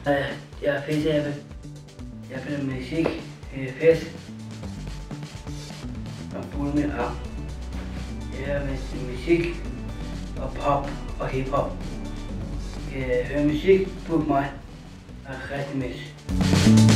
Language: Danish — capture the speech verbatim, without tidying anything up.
Jeg er fedtabe. Jeg spiller musik, fest og bruger min arm. Jeg er med musik og pop og hiphop. Jeg hører musik, book mig og rigtig mis.